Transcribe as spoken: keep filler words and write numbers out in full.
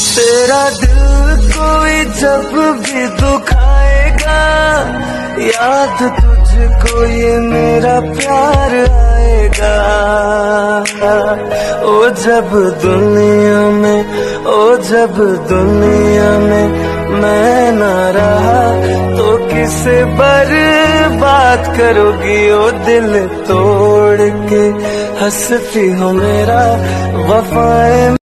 तेरा दिल कोई जब भी दुखाएगा, याद तुझको ये मेरा प्यार आएगा। ओ जब दुनिया में, ओ जब दुनिया में मैं ना रहा, तो किसे बर्बाद करोगी ओ दिल तोड़ के। हंसती हो मेरा वफाएं